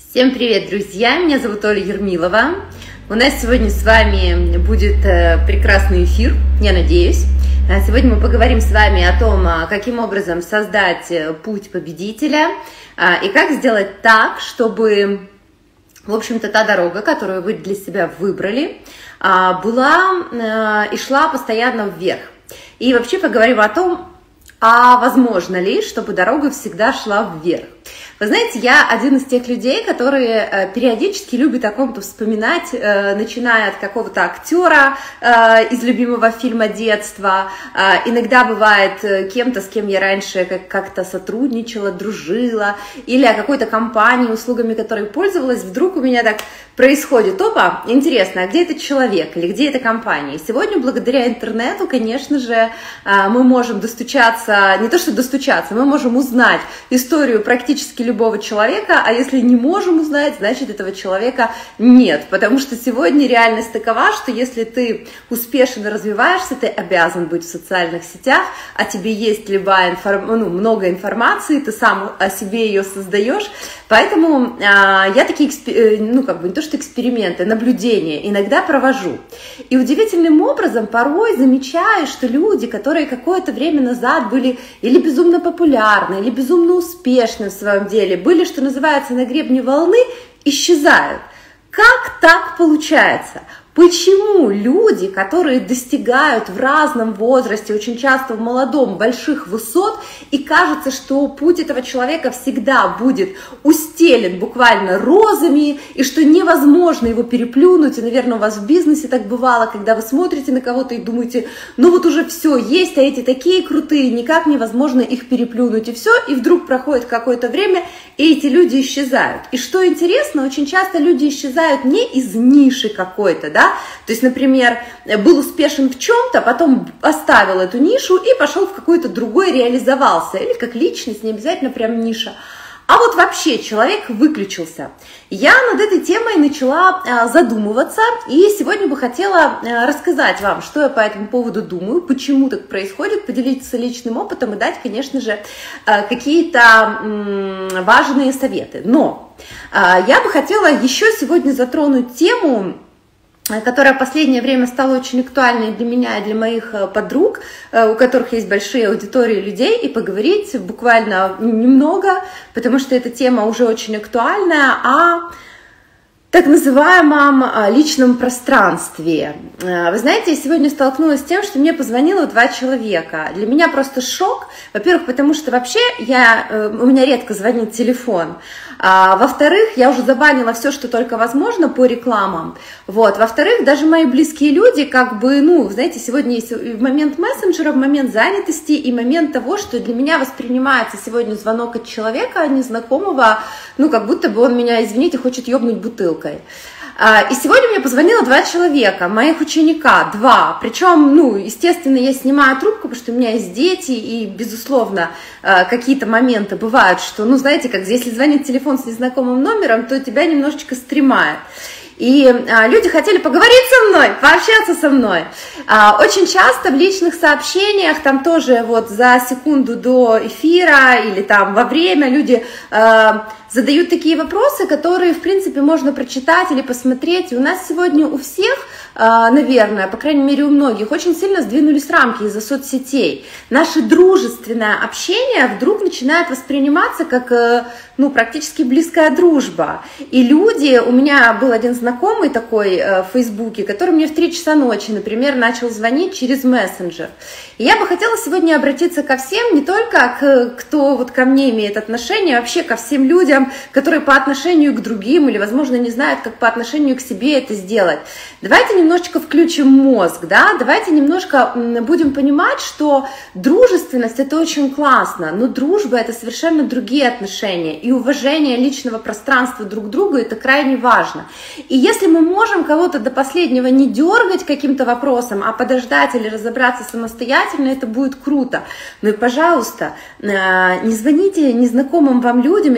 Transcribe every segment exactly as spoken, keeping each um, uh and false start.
Всем привет, друзья! Меня зовут Оля Ермилова. У нас сегодня с вами будет прекрасный эфир, я надеюсь. Сегодня мы поговорим с вами о том, каким образом создать путь победителя и как сделать так, чтобы, в общем-то, та дорога, которую вы для себя выбрали, была и шла постоянно вверх. И вообще поговорим о том, а возможно ли, чтобы дорога всегда шла вверх. Вы знаете, я один из тех людей, которые периодически любят о ком-то вспоминать, начиная от какого-то актера из любимого фильма детства. Иногда бывает кем-то, с кем я раньше как-то сотрудничала, дружила, или о какой-то компании, услугами которой пользовалась. Вдруг у меня так происходит: опа, интересно, а где этот человек или где эта компания? И сегодня, благодаря интернету, конечно же, мы можем достучаться, не то что достучаться, мы можем узнать историю практически любого человека, а если не можем узнать, значит, этого человека нет, потому что сегодня реальность такова, что если ты успешно развиваешься, ты обязан быть в социальных сетях, а тебе есть любая информ... ну, много информации, ты сам о себе ее создаешь, поэтому а, я такие, экспер... ну, как бы не то что эксперименты, наблюдения иногда провожу, и удивительным образом порой замечаю, что люди, которые какое-то время назад были или безумно популярны, или безумно успешны в своем деле, были, что называется, на гребне волны, исчезают. Как так получается? Почему люди, которые достигают в разном возрасте, очень часто в молодом, больших высот, и кажется, что путь этого человека всегда будет устелен буквально розами, и что невозможно его переплюнуть, и, наверное, у вас в бизнесе так бывало, когда вы смотрите на кого-то и думаете, ну вот уже все есть, а эти такие крутые, никак невозможно их переплюнуть, и все, и вдруг проходит какое-то время, и эти люди исчезают. И что интересно, очень часто люди исчезают не из ниши какой-то, да, то есть, например, был успешен в чем-то, потом оставил эту нишу и пошел в какой-то другой, реализовался, или как личность, не обязательно прям ниша. А вот вообще человек выключился. Я над этой темой начала задумываться, и сегодня бы хотела рассказать вам, что я по этому поводу думаю, почему так происходит, поделиться личным опытом и дать, конечно же, какие-то важные советы. Но я бы хотела еще сегодня затронуть тему, которая в последнее время стала очень актуальной для меня и для моих подруг, у которых есть большие аудитории людей, и поговорить буквально немного, потому что эта тема уже очень актуальная, о так называемом личном пространстве. Вы знаете, я сегодня столкнулась с тем, что мне позвонило два человека. Для меня просто шок. Во-первых, потому что вообще я, у меня редко звонит телефон. А, во-вторых, я уже забанила все, что только возможно по рекламам. Вот. Во-вторых, даже мои близкие люди, как бы, ну, знаете, сегодня есть момент мессенджера, момент занятости и момент того, что для меня воспринимается сегодня звонок от человека незнакомого, ну, как будто бы он меня, извините, хочет ёбнуть бутылкой. И сегодня мне позвонило два человека, моих ученика, два. Причем, ну, естественно, я снимаю трубку, потому что у меня есть дети, и, безусловно, какие-то моменты бывают, что, ну, знаете, как если звонит телефон с незнакомым номером, то тебя немножечко стремает. И а, люди хотели поговорить со мной, пообщаться со мной. А, очень часто в личных сообщениях, там тоже вот за секунду до эфира или там во время люди а, задают такие вопросы, которые, в принципе, можно прочитать или посмотреть. И у нас сегодня у всех, а, наверное, по крайней мере у многих, очень сильно сдвинулись рамки из-за соцсетей. Наше дружественное общение вдруг начинает восприниматься как, ну, практически близкая дружба. И люди, у меня был один знакомый такой э, в Фейсбуке, который мне в три часа ночи, например, начал звонить через мессенджер. И я бы хотела сегодня обратиться ко всем, не только к кто вот ко мне имеет отношение, а вообще ко всем людям, которые по отношению к другим или, возможно, не знают, как по отношению к себе это сделать. Давайте немножечко включим мозг, да, давайте немножко будем понимать, что дружественность — это очень классно, но дружба — это совершенно другие отношения. И уважение личного пространства друг к другу — это крайне важно. И если мы можем кого-то до последнего не дергать каким-то вопросом, а подождать или разобраться самостоятельно, это будет круто. Ну и, пожалуйста, не звоните незнакомым вам людям, если вы не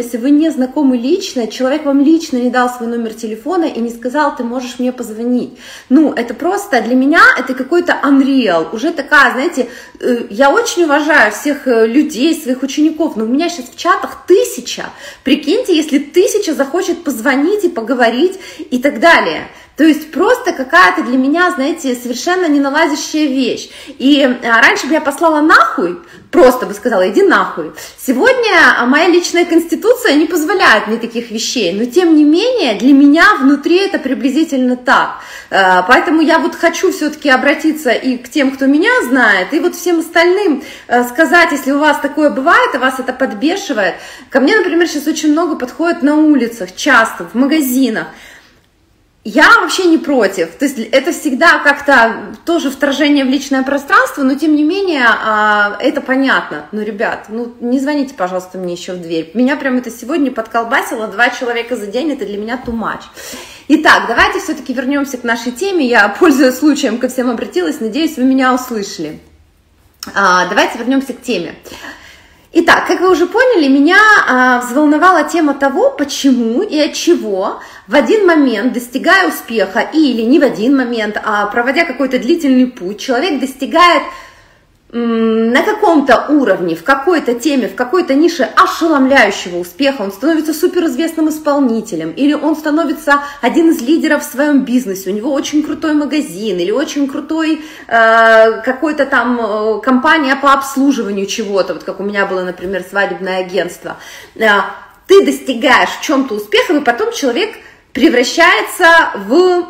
не знакомы лично, человек вам лично не дал свой номер телефона и не сказал, ты можешь мне позвонить. Ну, это просто для меня, это какой-то unreal, уже такая, знаете, я очень уважаю всех людей, своих учеников, но у меня сейчас в чатах тысяча, прикиньте, если тысяча захочет позвонить и поговорить и так далее. То есть просто какая-то для меня, знаете, совершенно не налазящая вещь. И раньше бы я послала нахуй, просто бы сказала, иди нахуй. Сегодня моя личная конституция не позволяет мне таких вещей, но тем не менее для меня внутри это приблизительно так. Поэтому я вот хочу все-таки обратиться и к тем, кто меня знает, и вот всем остальным сказать, если у вас такое бывает, и вас это подбешивает. Ко мне, например, сейчас очень много подходят на улицах, часто, в магазинах. Я вообще не против, то есть это всегда как-то тоже вторжение в личное пространство, но тем не менее это понятно. Ну, ребят, ну не звоните, пожалуйста, мне еще в дверь. Меня прям это сегодня подколбасило, два человека за день, это для меня too much. Итак, давайте все-таки вернемся к нашей теме. Я, пользуясь случаем, ко всем обратилась, надеюсь, вы меня услышали. Давайте вернемся к теме. Итак, как вы уже поняли, меня а, взволновала тема того, почему и от чего в один момент, достигая успеха, или не в один момент, а проводя какой-то длительный путь, человек достигает м, на каком-то уровне, в какой-то теме, в какой-то нише ошеломляющего успеха, он становится суперизвестным исполнителем, или он становится один из лидеров в своем бизнесе, у него очень крутой магазин, или очень крутой э, какой-то там э, компания по обслуживанию чего-то, вот как у меня было, например, свадебное агентство. Э, ты достигаешь в чем-то успеха, и потом человек превращается в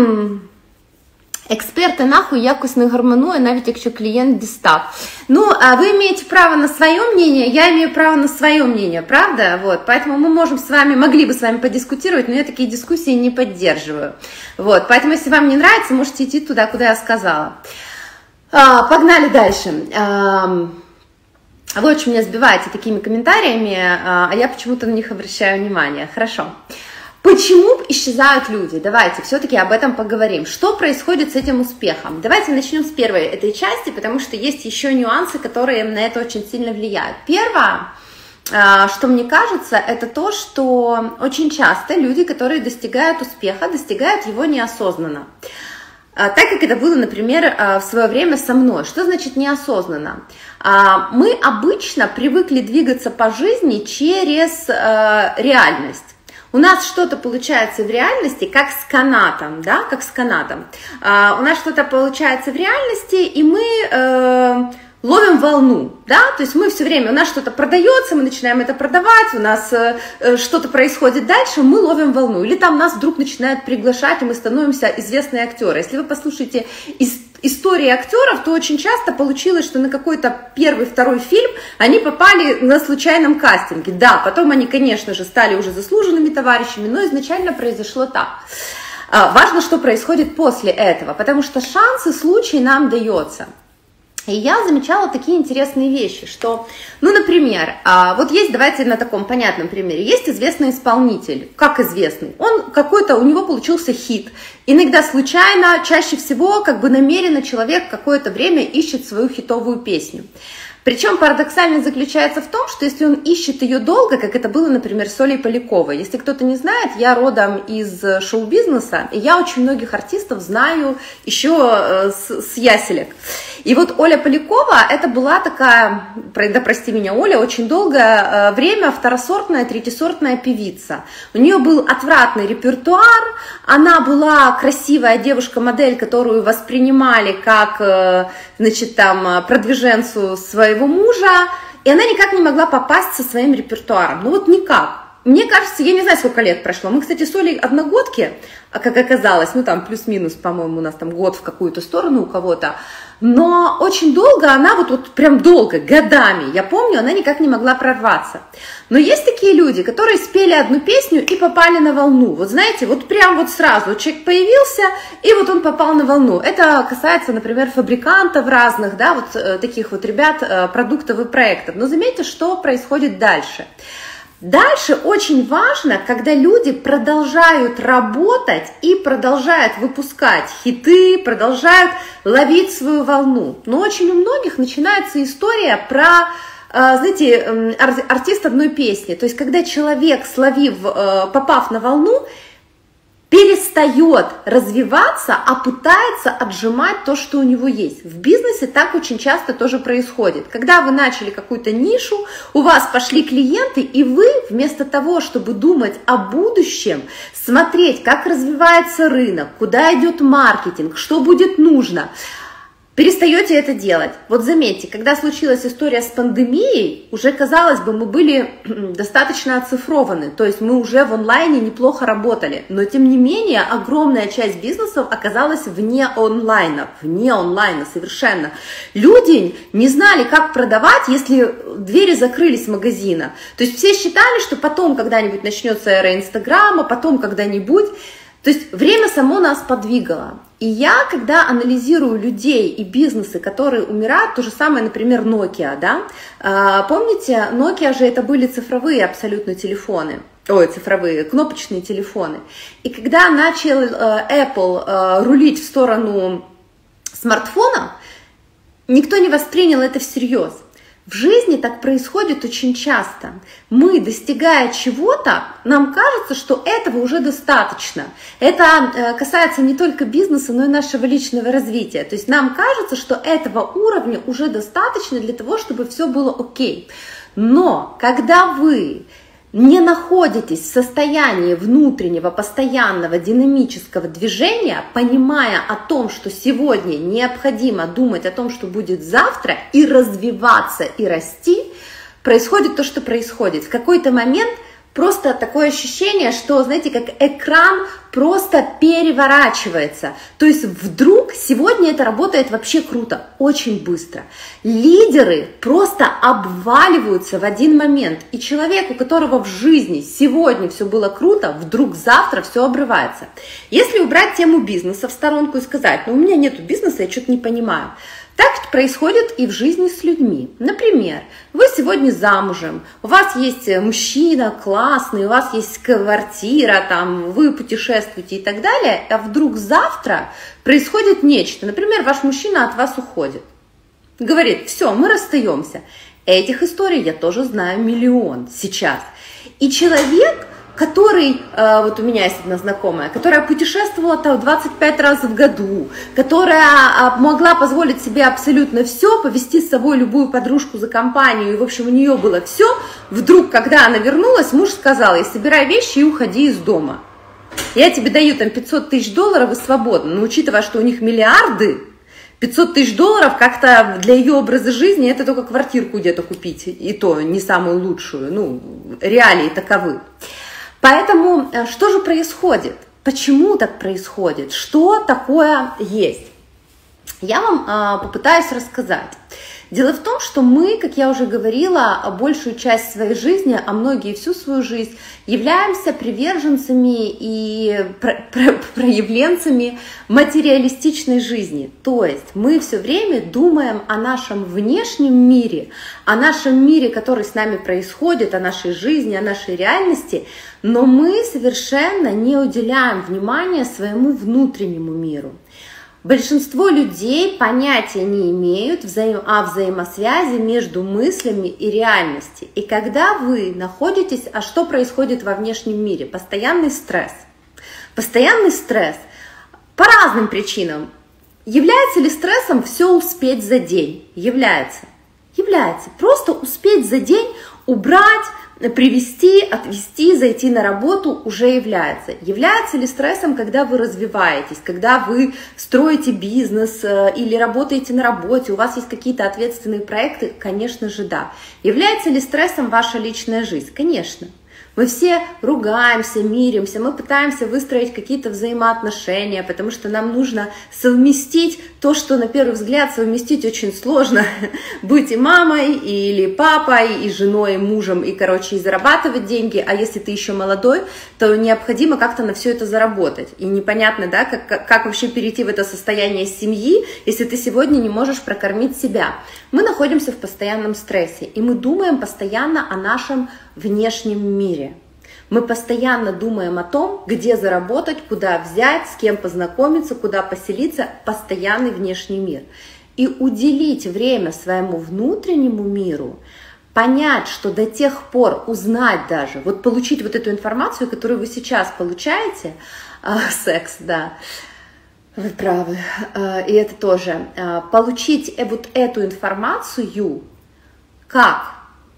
експерти нахуй якось не гармонує, навіть якщо клієнт дістав. Ну, а вы имеете право на свое мнение, я имею право на свое мнение, правда? Вот, поэтому мы можем с вами, могли бы с вами подискутировать, но я такие дискуссии не поддерживаю. Вот, поэтому если вам не нравится, можете идти туда, куда я сказала. А, погнали дальше. А, вы очень меня сбиваете такими комментариями, а я почему-то на них обращаю внимание. Хорошо. Почему исчезают люди? Давайте все-таки об этом поговорим. Что происходит с этим успехом? Давайте начнем с первой этой части, потому что есть еще нюансы, которые на это очень сильно влияют. Первое, что мне кажется, это то, что очень часто люди, которые достигают успеха, достигают его неосознанно. Так как это было, например, в свое время со мной. Что значит неосознанно? Мы обычно привыкли двигаться по жизни через реальность. У нас что-то получается в реальности, как с канатом, да, как с канатом. А, у нас что-то получается в реальности, и мы э, ловим волну, да, то есть мы все время, у нас что-то продается, мы начинаем это продавать, у нас э, что-то происходит дальше, мы ловим волну. Или там нас вдруг начинают приглашать, и мы становимся известные актеры. Если вы послушаете из истории актеров, то очень часто получилось, что на какой-то первый, второй фильм они попали на случайном кастинге. Да, потом они, конечно же, стали уже заслуженными товарищами, но изначально произошло так. Важно, что происходит после этого, потому что шанс и случай нам дается. И я замечала такие интересные вещи, что, ну, например, вот есть, давайте на таком понятном примере, есть известный исполнитель, как известный, он какой-то, у него получился хит, иногда случайно, чаще всего, как бы намеренно человек какое-то время ишет свою хитовую песню. Причем парадоксально заключается в том, что если он ищет ее долго, как это было, например, с Олей Поляковой. Если кто-то не знает, я родом из шоу-бизнеса, и я очень многих артистов знаю еще с, с яселек. И вот Оля Полякова, это была такая, да прости меня, Оля, очень долгое время второсортная, третьесортная певица. У нее был отвратный репертуар, она была красивая девушка-модель, которую воспринимали как, значит, там, продвиженцу своего мужа, и она никак не могла попасть со своим репертуаром. Ну вот никак. Мне кажется, я не знаю, сколько лет прошло. Мы, кстати, с Олей одногодки, как оказалось, ну там плюс-минус, по-моему, у нас там год в какую-то сторону у кого-то. Но очень долго она, вот, вот прям долго, годами, я помню, она никак не могла прорваться. Но есть такие люди, которые спели одну песню и попали на волну. Вот знаете, вот прям вот сразу человек появился, и вот он попал на волну. Это касается, например, фабрикантов разных, да, вот э, таких вот ребят, э, продуктов и проектов. Но заметьте, что происходит дальше. Дальше очень важно, когда люди продолжают работать и продолжают выпускать хиты, продолжают ловить свою волну. Но очень у многих начинается история про знаете, артист одной песни. То есть, когда человек, словив, попав на волну, перестает развиваться, а пытается отжимать то, что у него есть. В бизнесе так очень часто тоже происходит. Когда вы начали какую-то нишу, у вас пошли клиенты, и вы вместо того, чтобы думать о будущем, смотреть, как развивается рынок, куда идет маркетинг, что будет нужно, перестаете это делать. Вот заметьте, когда случилась история с пандемией, уже, казалось бы, мы были достаточно оцифрованы, то есть мы уже в онлайне неплохо работали, но тем не менее огромная часть бизнесов оказалась вне онлайна, вне онлайна совершенно. Люди не знали, как продавать, если двери закрылись магазина. То есть все считали, что потом когда-нибудь начнется эра Инстаграма, потом когда-нибудь. То есть время само нас подвигало. И я, когда анализирую людей и бизнесы, которые умирают, то же самое, например, Nokia, да, помните, Nokia же это были цифровые абсолютно телефоны, ой, цифровые, кнопочные телефоны. И когда начал Apple рулить в сторону смартфона, никто не воспринял это всерьез. В жизни так происходит очень часто. Мы, достигая чего-то, нам кажется, что этого уже достаточно. Это касается не только бизнеса, но и нашего личного развития. То есть нам кажется, что этого уровня уже достаточно для того, чтобы все было окей. Но когда вы не находитесь в состоянии внутреннего, постоянного, динамического движения, понимая о том, что сегодня необходимо думать о том, что будет завтра, и развиваться, и расти, происходит то, что происходит. В какой-то момент просто такое ощущение, что, знаете, как экран просто переворачивается. То есть вдруг сегодня это работает вообще круто, очень быстро. Лидеры просто обваливаются в один момент. И человек, у которого в жизни сегодня все было круто, вдруг завтра все обрывается. Если убрать тему бизнеса в сторонку и сказать, ну у меня нету бизнеса, я что-то не понимаю. Так происходит и в жизни с людьми. Например, вы сегодня замужем, у вас есть мужчина классный, у вас есть квартира, там, вы путешествуете и так далее, а вдруг завтра происходит нечто. Например, ваш мужчина от вас уходит. Говорит, все, мы расстаемся. Этих историй я тоже знаю миллион сейчас. И человек, который, вот у меня есть одна знакомая, которая путешествовала там двадцать пять раз в году, которая могла позволить себе абсолютно все, повезти с собой любую подружку за компанию, и, в общем, у нее было все, вдруг, когда она вернулась, муж сказал ей, собирай вещи и уходи из дома. Я тебе даю там пятьсот тысяч долларов и свободно, но учитывая, что у них миллиарды, пятьсот тысяч долларов как-то для ее образа жизни это только квартирку где-то купить, и то не самую лучшую, ну, реалии таковы. Поэтому что же происходит? Почему так происходит? Что такое есть? Я вам а, попытаюсь рассказать. Дело в том, что мы, как я уже говорила, большую часть своей жизни, а многие всю свою жизнь, являемся приверженцами и проявленцами материалистичной жизни. То есть мы все время думаем о нашем внешнем мире, о нашем мире, который с нами происходит, о нашей жизни, о нашей реальности, но мы совершенно не уделяем внимания своему внутреннему миру. Большинство людей понятия не имеют взаим... о взаимосвязи между мыслями и реальностью. И когда вы находитесь, а что происходит во внешнем мире? Постоянный стресс. Постоянный стресс по разным причинам. Является ли стрессом все успеть за день? Является. Является. Просто успеть за день убрать, привести, отвести, зайти на работу уже является. Является ли стрессом, когда вы развиваетесь, когда вы строите бизнес или работаете на работе, у вас есть какие-то ответственные проекты? Конечно же, да. Является ли стрессом ваша личная жизнь? Конечно. Мы все ругаемся, миримся, мы пытаемся выстроить какие-то взаимоотношения, потому что нам нужно совместить то, что на первый взгляд совместить очень сложно. Быть и мамой, или папой, и женой, и мужем, и, короче, и зарабатывать деньги. А если ты еще молодой, то необходимо как-то на все это заработать. И непонятно, да, как, как, как вообще перейти в это состояние семьи, если ты сегодня не можешь прокормить себя. Мы находимся в постоянном стрессе, и мы думаем постоянно о нашем внешнем мире. Мы постоянно думаем о том, где заработать, куда взять, с кем познакомиться, куда поселиться, постоянный внешний мир. И уделить время своему внутреннему миру понять, что до тех пор, узнать даже, вот получить вот эту информацию, которую вы сейчас получаете, э, секс, да, вы правы, э, и это тоже, э, получить э, вот эту информацию, как?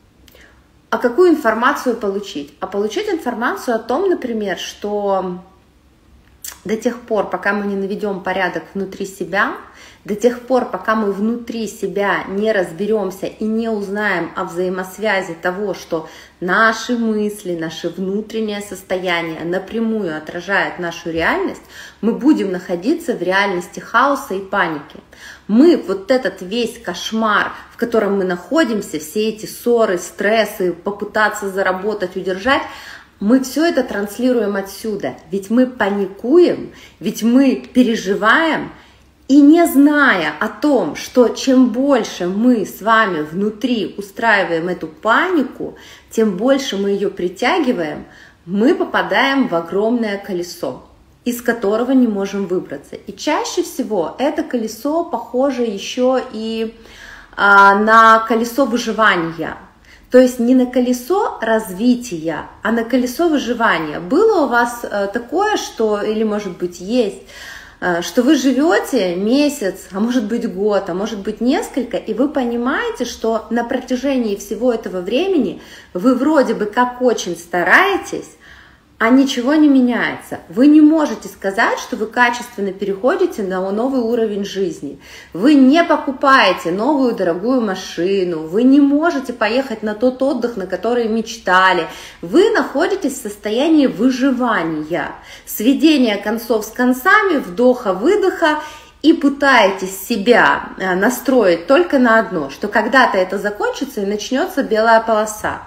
А какую информацию получить? А получить информацию о том, например, что до тех пор, пока мы не наведем порядок внутри себя, до тех пор, пока мы внутри себя не разберемся и не узнаем о взаимосвязи того, что наши мысли, наше внутреннее состояние напрямую отражает нашу реальность, мы будем находиться в реальности хаоса и паники. Мы вот этот весь кошмар, в котором мы находимся, все эти ссоры, стрессы, попытаться заработать, удержать, мы все это транслируем отсюда. Ведь мы паникуем, ведь мы переживаем, и не зная о том, что чем больше мы с вами внутри устраиваем эту панику, тем больше мы ее притягиваем, мы попадаем в огромное колесо, из которого не можем выбраться. И чаще всего это колесо похоже еще и а, на колесо выживания. То есть не на колесо развития, а на колесо выживания. Было у вас а, такое, что, или может быть есть, а, что вы живете месяц, а может быть год, а может быть несколько, и вы понимаете, что на протяжении всего этого времени вы вроде бы как очень стараетесь, а ничего не меняется. Вы не можете сказать, что вы качественно переходите на новый уровень жизни. Вы не покупаете новую дорогую машину, вы не можете поехать на тот отдых, на который мечтали. Вы находитесь в состоянии выживания, сведения концов с концами, вдоха-выдоха, и пытаетесь себя настроить только на одно, что когда-то это закончится и начнется белая полоса.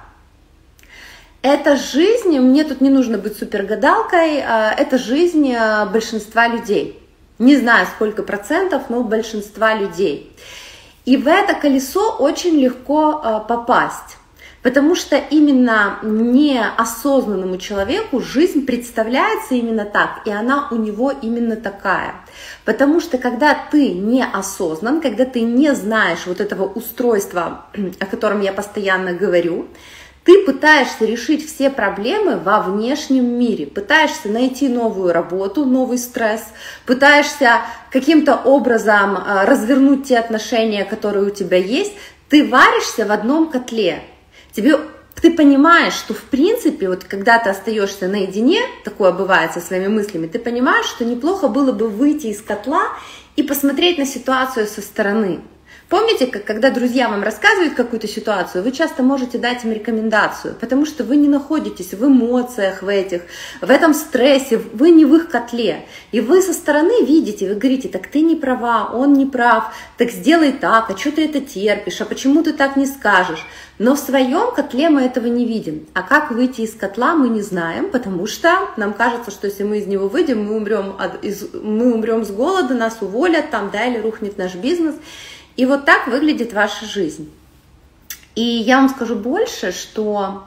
Это жизнь, мне тут не нужно быть супергадалкой, это жизнь большинства людей. Не знаю, сколько процентов, но большинства людей. И в это колесо очень легко попасть, потому что именно неосознанному человеку жизнь представляется именно так, и она у него именно такая. Потому что когда ты неосознан, когда ты не знаешь вот этого устройства, о котором я постоянно говорю, ты пытаешься решить все проблемы во внешнем мире, пытаешься найти новую работу, новый стресс, пытаешься каким-то образом развернуть те отношения, которые у тебя есть, ты варишься в одном котле. Тебе, ты понимаешь, что в принципе, вот когда ты остаешься наедине, такое бывает со своими мыслями, ты понимаешь, что неплохо было бы выйти из котла и посмотреть на ситуацию со стороны. Помните, как когда друзья вам рассказывают какую-то ситуацию, вы часто можете дать им рекомендацию, потому что вы не находитесь в эмоциях в этих, в этом стрессе, вы не в их котле. И вы со стороны видите, вы говорите, так ты не права, он не прав, так сделай так, а что ты это терпишь, а почему ты так не скажешь? Но в своем котле мы этого не видим. А как выйти из котла, мы не знаем, потому что нам кажется, что если мы из него выйдем, мы умрем, от, из, мы умрем с голода, нас уволят там, да, или рухнет наш бизнес. И вот так выглядит ваша жизнь. И я вам скажу больше, что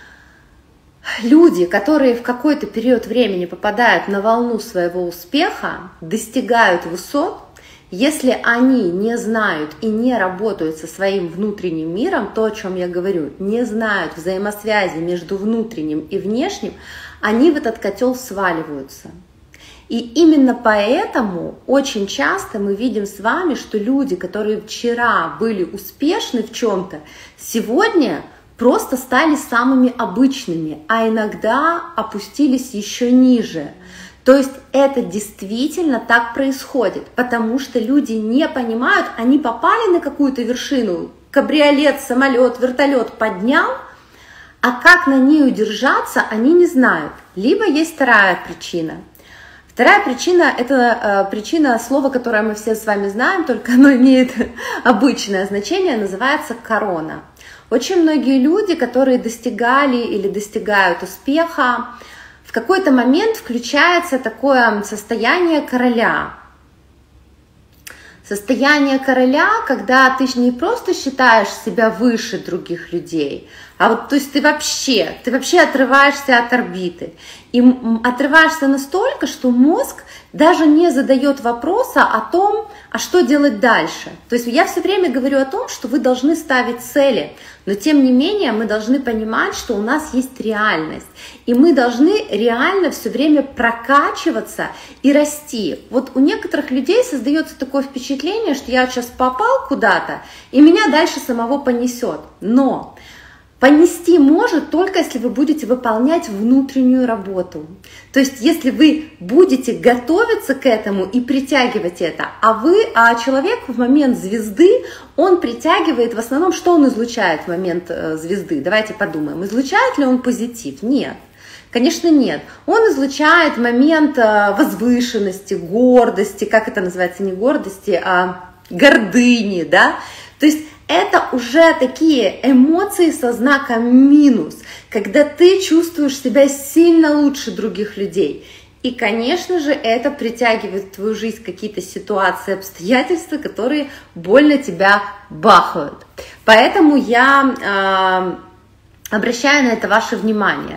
люди, которые в какой-то период времени попадают на волну своего успеха, достигают высот, если они не знают и не работают со своим внутренним миром, то, о чем я говорю, не знают взаимосвязи между внутренним и внешним, они в этот котел сваливаются. И именно поэтому очень часто мы видим с вами, что люди, которые вчера были успешны в чем-то, сегодня просто стали самыми обычными, а иногда опустились еще ниже. То есть это действительно так происходит, потому что люди не понимают, они попали на какую-то вершину, кабриолет, самолет, вертолет поднял, а как на ней удержаться, они не знают. Либо есть вторая причина. Вторая причина – это э, причина слова, которое мы все с вами знаем, только оно имеет обычное значение, называется корона. Очень многие люди, которые достигали или достигают успеха, в какой-то момент включается такое состояние короля. Состояние короля, когда ты не просто считаешь себя выше других людей, А вот, то есть ты вообще, ты вообще отрываешься от орбиты. И отрываешься настолько, что мозг даже не задает вопроса о том, а что делать дальше. То есть я все время говорю о том, что вы должны ставить цели, но тем не менее мы должны понимать, что у нас есть реальность. И мы должны реально все время прокачиваться и расти. Вот у некоторых людей создается такое впечатление, что я сейчас попал куда-то, и меня дальше самого понесет. Но понести может только если вы будете выполнять внутреннюю работу. То есть если вы будете готовиться к этому и притягивать это, а вы, а человек в момент звезды, он притягивает в основном, что он излучает в момент звезды? Давайте подумаем, излучает ли он позитив? Нет. Конечно, нет. Он излучает момент возвышенности, гордости, как это называется, не гордости, а гордыни, да? То есть это уже такие эмоции со знаком минус, когда ты чувствуешь себя сильно лучше других людей. И, конечно же, это притягивает в твою жизнь какие-то ситуации, обстоятельства, которые больно тебя бахают. Поэтому я э, обращаю на это ваше внимание.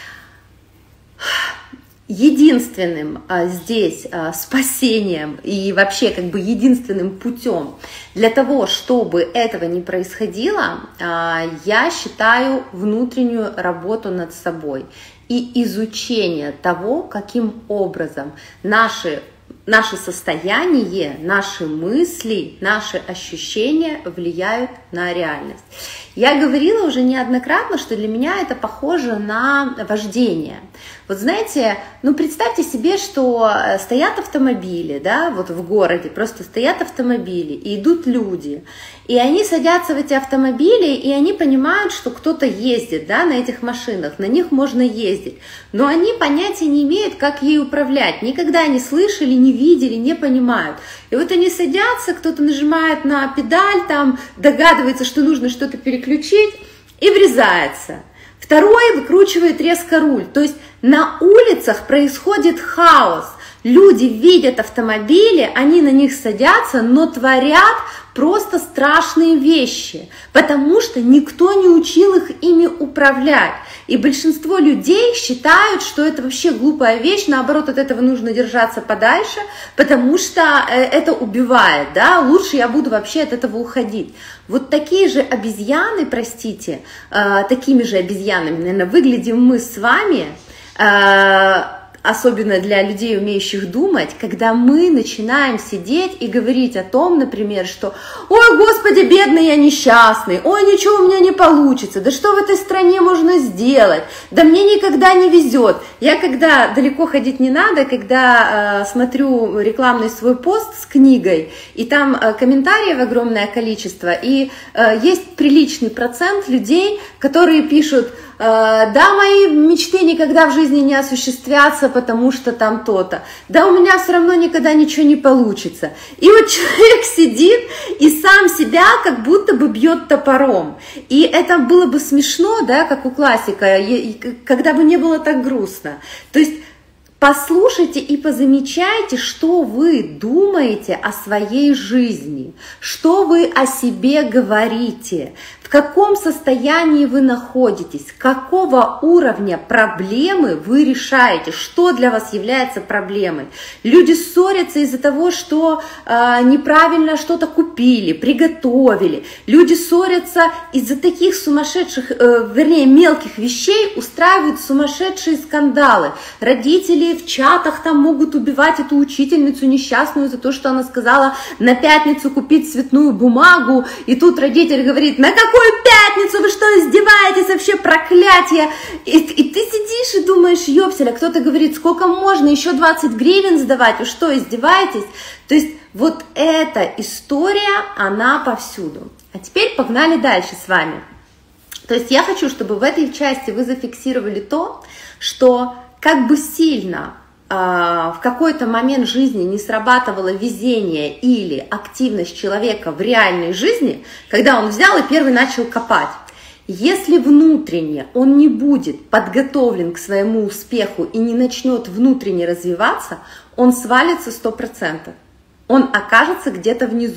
Единственным а, здесь а, спасением и вообще как бы единственным путем для того, чтобы этого не происходило, а, я считаю внутреннюю работу над собой и изучение того, каким образом наши, наше состояние, наши мысли, наши ощущения влияют на реальность. Я говорила уже неоднократно, что для меня это похоже на вождение. Вот знаете, ну представьте себе, что стоят автомобили, да, вот в городе, просто стоят автомобили, и идут люди, и они садятся в эти автомобили, и они понимают, что кто-то ездит, да, на этих машинах, на них можно ездить, но они понятия не имеют, как ей управлять, никогда не слышали, не видели, не понимают. И вот они садятся, кто-то нажимает на педаль, там догадывается, что нужно что-то переключить, и врезается. Второй выкручивает резко руль. То есть на улицах происходит хаос. Люди видят автомобили, они на них садятся, но творят просто страшные вещи, потому что никто не учил их ими управлять. И большинство людей считают, что это вообще глупая вещь, наоборот, от этого нужно держаться подальше, потому что это убивает, да, лучше я буду вообще от этого уходить. Вот такие же обезьяны, простите, такими же обезьянами, наверное, выглядим мы с вами, особенно для людей, умеющих думать, когда мы начинаем сидеть и говорить о том, например, что «Ой, Господи, бедный я несчастный, ой, ничего у меня не получится, да что в этой стране можно сделать, да мне никогда не везет». Я когда далеко ходить не надо, когда э, смотрю рекламный свой пост с книгой, и там э, комментариев огромное количество, и э, есть приличный процент людей, которые пишут: да, мои мечты никогда в жизни не осуществятся, потому что там то-то. Да, у меня все равно никогда ничего не получится. И вот человек сидит и сам себя как будто бы бьет топором. И это было бы смешно, да, как у классика, когда бы не было так грустно. То есть послушайте и позамечайте, что вы думаете о своей жизни, что вы о себе говорите, в каком состоянии вы находитесь, какого уровня проблемы вы решаете, что для вас является проблемой. Люди ссорятся из-за того, что э, неправильно что-то купили, приготовили. Люди ссорятся из-за таких сумасшедших, э, вернее, мелких вещей, устраивают сумасшедшие скандалы. Родители в чатах там могут убивать эту учительницу несчастную за то, что она сказала на пятницу купить цветную бумагу, и тут родитель говорит: на какую пятницу, вы что, издеваетесь, вообще проклятие. И, и ты сидишь и думаешь: ёпселя, кто-то говорит: сколько можно, еще двадцать гривен сдавать, вы что, издеваетесь? То есть вот эта история, она повсюду. А теперь погнали дальше с вами. То есть я хочу, чтобы в этой части вы зафиксировали то, что как бы сильно э, в какой-то момент жизни не срабатывало везение или активность человека в реальной жизни, когда он взял и первый начал копать. Если внутренне он не будет подготовлен к своему успеху и не начнет внутренне развиваться, он свалится сто процентов. Он окажется где-то внизу.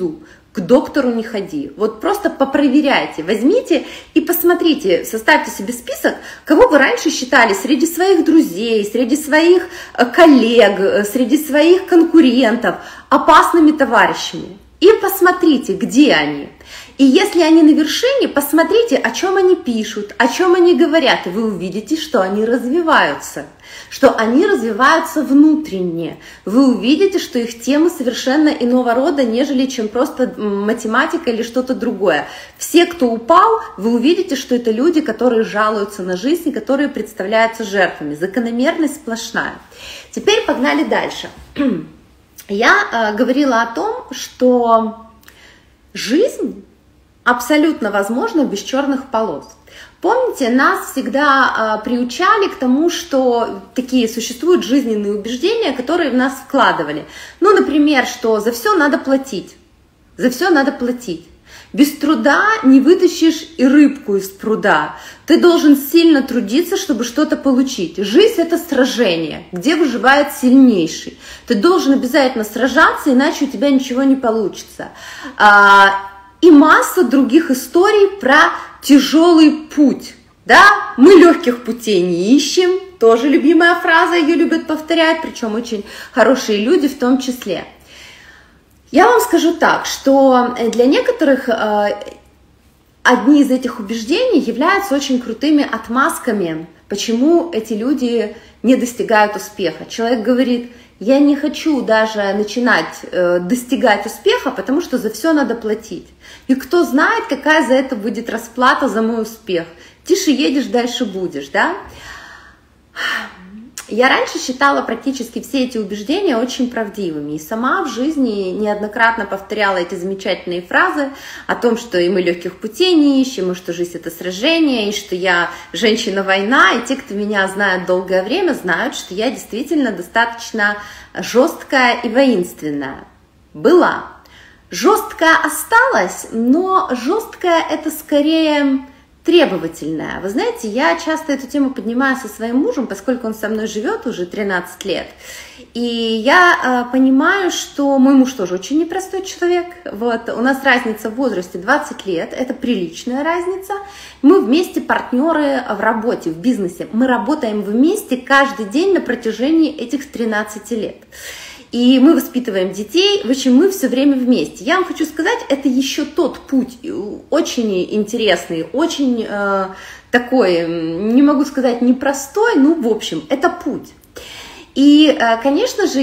к доктору не ходи. Вот просто попроверяйте, возьмите и посмотрите, составьте себе список, кого вы раньше считали среди своих друзей, среди своих коллег, среди своих конкурентов опасными товарищами. И посмотрите, где они. И если они на вершине, посмотрите, о чем они пишут, о чем они говорят, и вы увидите, что они развиваются, что они развиваются внутренне. Вы увидите, что их темы совершенно иного рода, нежели чем просто математика или что-то другое. Все, кто упал, вы увидите, что это люди, которые жалуются на жизнь, которые представляются жертвами. Закономерность сплошная. Теперь погнали дальше. Я э, говорила о том, что жизнь абсолютно возможна без черных полос. Помните, нас всегда э, приучали к тому, что такие существуют жизненные убеждения, которые в нас вкладывали. Ну, например, что за все надо платить, за все надо платить. Без труда не вытащишь и рыбку из пруда. Ты должен сильно трудиться, чтобы что-то получить. Жизнь – это сражение, где выживает сильнейший. Ты должен обязательно сражаться, иначе у тебя ничего не получится. И масса других историй про тяжелый путь. Да? Мы легких путей не ищем. Тоже любимая фраза, ее любят повторять, причем очень хорошие люди в том числе. Я вам скажу так, что для некоторых э, одни из этих убеждений являются очень крутыми отмазками, почему эти люди не достигают успеха. Человек говорит, я не хочу даже начинать э, достигать успеха, потому что за все надо платить. И кто знает, какая за это будет расплата за мой успех. Тише едешь, дальше будешь, да? Я раньше считала практически все эти убеждения очень правдивыми. И сама в жизни неоднократно повторяла эти замечательные фразы о том, что и мы легких путей не ищем, и что жизнь – это сражение, и что я женщина-война. И те, кто меня знают долгое время, знают, что я действительно достаточно жесткая и воинственная. Была. Жесткая осталась, но жесткая – это скорее требовательная. Вы знаете, я часто эту тему поднимаю со своим мужем, поскольку он со мной живет уже тринадцать лет. И я э, понимаю, что мой муж тоже очень непростой человек. Вот, у нас разница в возрасте двадцать лет, это приличная разница. Мы вместе партнеры в работе, в бизнесе. Мы работаем вместе каждый день на протяжении этих тринадцати лет. И мы воспитываем детей, в общем, мы все время вместе. Я вам хочу сказать, это еще тот путь, очень интересный, очень э, такой, не могу сказать непростой, ну, в общем, это путь. И, э, конечно же,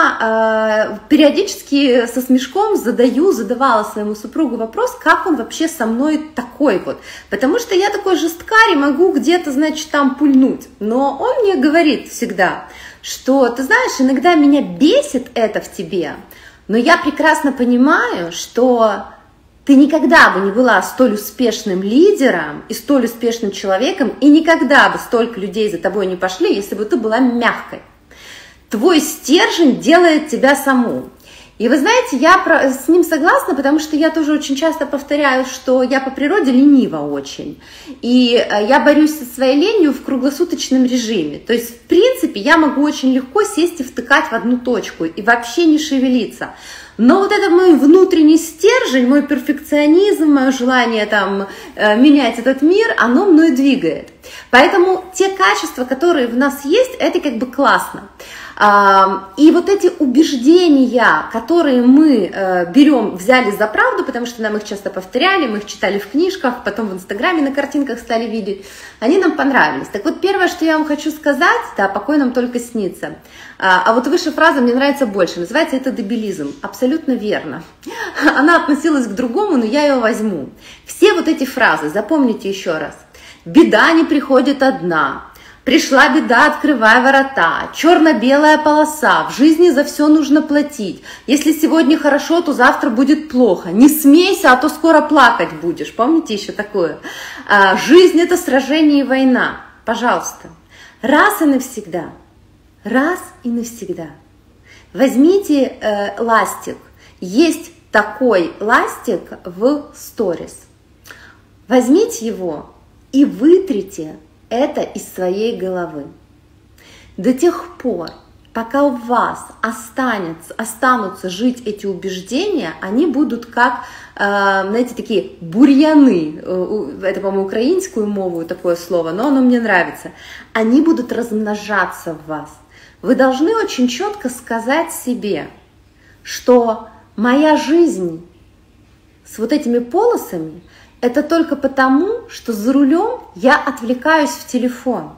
я э, периодически со смешком задаю, задавала своему супругу вопрос, как он вообще со мной такой вот. Потому что я такой жесткарь и могу где-то, значит, там пульнуть. Но он мне говорит всегда, что, ты знаешь, иногда меня бесит это в тебе, но я прекрасно понимаю, что ты никогда бы не была столь успешным лидером и столь успешным человеком, и никогда бы столько людей за тобой не пошли, если бы ты была мягкой. Твой стержень делает тебя саму. И вы знаете, я с ним согласна, потому что я тоже очень часто повторяю, что я по природе ленива очень. И я борюсь со своей ленью в круглосуточном режиме. То есть, в принципе, я могу очень легко сесть и втыкать в одну точку и вообще не шевелиться. Но вот этот мой внутренний стержень, мой перфекционизм, мое желание там менять этот мир, оно мной двигает. Поэтому те качества, которые в нас есть, это как бы классно. И вот эти убеждения, которые мы берем, взяли за правду, потому что нам их часто повторяли, мы их читали в книжках, потом в Инстаграме на картинках стали видеть, они нам понравились. Так вот, первое, что я вам хочу сказать, да, покой нам только снится. А вот выше фраза мне нравится больше, называется это дебилизм. Абсолютно верно. Она относилась к другому, но я ее возьму. Все вот эти фразы, запомните еще раз. Беда не приходит одна. Пришла беда, открывай ворота, черно-белая полоса, в жизни за все нужно платить. Если сегодня хорошо, то завтра будет плохо. Не смейся, а то скоро плакать будешь. Помните еще такое? Жизнь – это сражение и война. Пожалуйста, раз и навсегда, раз и навсегда. Возьмите э, ластик. Есть такой ластик в сторис. Возьмите его и вытрите это из своей головы. До тех пор, пока у вас останется, останутся жить эти убеждения, они будут как, знаете, такие бурьяны, это, по-моему, украинскую мову такое слово, но оно мне нравится, они будут размножаться в вас. Вы должны очень четко сказать себе, что моя жизнь с вот этими полосами – это только потому, что за рулем я отвлекаюсь в телефон.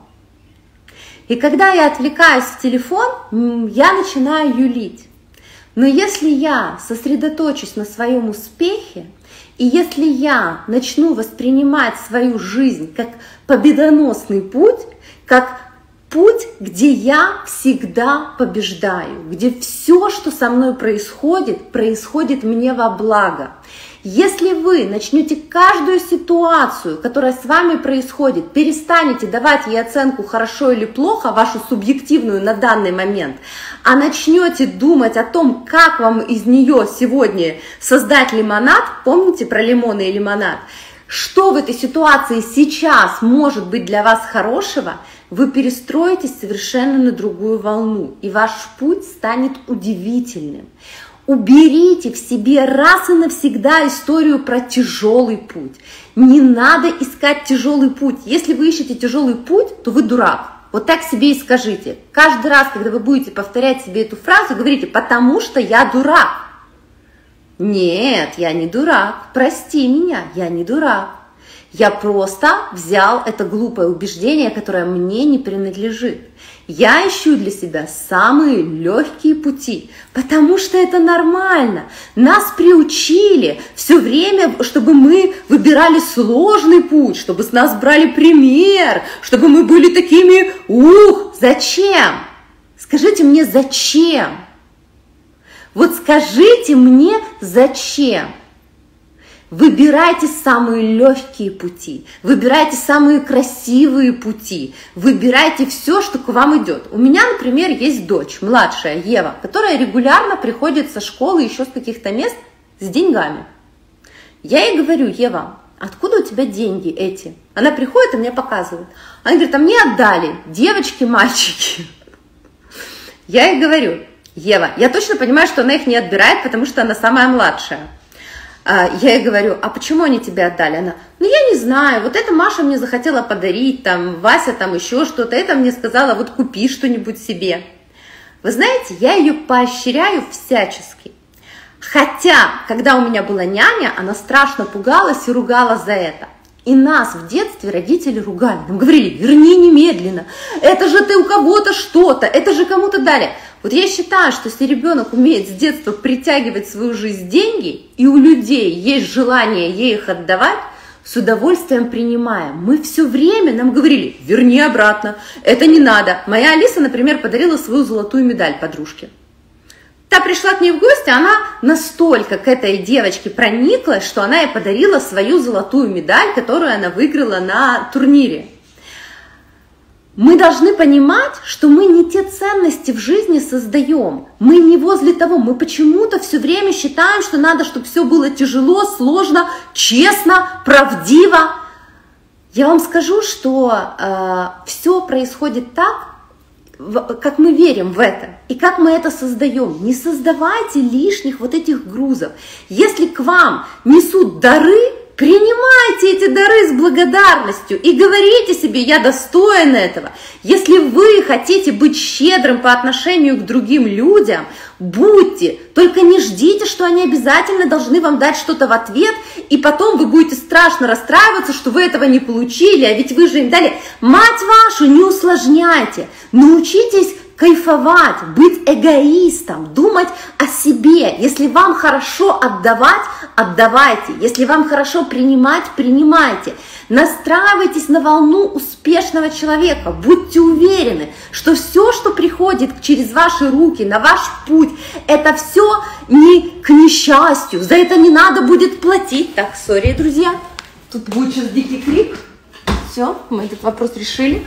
И когда я отвлекаюсь в телефон, я начинаю юлить. Но если я сосредоточусь на своем успехе, и если я начну воспринимать свою жизнь как победоносный путь, как путь, где я всегда побеждаю, где все, что со мной происходит, происходит мне во благо. Если вы начнете каждую ситуацию, которая с вами происходит, перестанете давать ей оценку хорошо или плохо, вашу субъективную на данный момент, а начнете думать о том, как вам из нее сегодня создать лимонад, помните про лимоны и лимонад, что в этой ситуации сейчас может быть для вас хорошего, вы перестроитесь совершенно на другую волну, и ваш путь станет удивительным. Уберите в себе раз и навсегда историю про тяжелый путь. Не надо искать тяжелый путь. Если вы ищете тяжелый путь, то вы дурак. Вот так себе и скажите. Каждый раз, когда вы будете повторять себе эту фразу, говорите: потому что я дурак. Нет, я не дурак. Прости меня, я не дурак. Я просто взял это глупое убеждение, которое мне не принадлежит. Я ищу для себя самые легкие пути, потому что это нормально. Нас приучили все время, чтобы мы выбирали сложный путь, чтобы с нас брали пример, чтобы мы были такими, ух, зачем? Скажите мне, зачем? Вот скажите мне, зачем? Выбирайте самые легкие пути, выбирайте самые красивые пути, выбирайте все, что к вам идет. У меня, например, есть дочь, младшая Ева, которая регулярно приходит со школы, еще с каких-то мест, с деньгами. Я ей говорю: Ева, откуда у тебя деньги эти? Она приходит и мне показывает. Она говорит: а мне отдали девочки, мальчики. Я ей говорю: Ева, я точно понимаю, что она их не отбирает, потому что она самая младшая. Я ей говорю: а почему они тебе отдали? Она: ну я не знаю, вот это Маша мне захотела подарить, там Вася там еще что-то, это мне сказала: вот купи что-нибудь себе. Вы знаете, я ее поощряю всячески. Хотя, когда у меня была няня, она страшно пугалась и ругала за это. И нас в детстве родители ругали, нам говорили: верни немедленно, это же ты у кого-то что-то, это же кому-то дали. Вот я считаю, что если ребенок умеет с детства притягивать в свою жизнь деньги, и у людей есть желание ей их отдавать, с удовольствием принимаем. Мы все время нам говорили: верни обратно, это не надо. Моя Алиса, например, подарила свою золотую медаль подружке. Та пришла к ней в гости, она настолько к этой девочке прониклась, что она ей подарила свою золотую медаль, которую она выиграла на турнире. Мы должны понимать, что мы не те ценности в жизни создаем. Мы не возле того. Мы почему-то все время считаем, что надо, чтобы все было тяжело, сложно, честно, правдиво. Я вам скажу, что э, все происходит так, как мы верим в это и как мы это создаем. Не создавайте лишних вот этих грузов. Если к вам несут дары, принимайте эти дары с благодарностью и говорите себе: я достоин этого. Если вы хотите быть щедрым по отношению к другим людям, будьте, только не ждите, что они обязательно должны вам дать что-то в ответ, и потом вы будете страшно расстраиваться, что вы этого не получили, а ведь вы же им дали. Мать вашу, не усложняйте, научитесь кайфовать, быть эгоистом, думать о себе. Если вам хорошо отдавать, отдавайте. Если вам хорошо принимать, принимайте. Настраивайтесь на волну успешного человека. Будьте уверены, что все, что приходит через ваши руки, на ваш путь, это все не к несчастью. За это не надо будет платить. Так, сори, друзья. Тут будет сейчас дикий крик. Все, мы этот вопрос решили.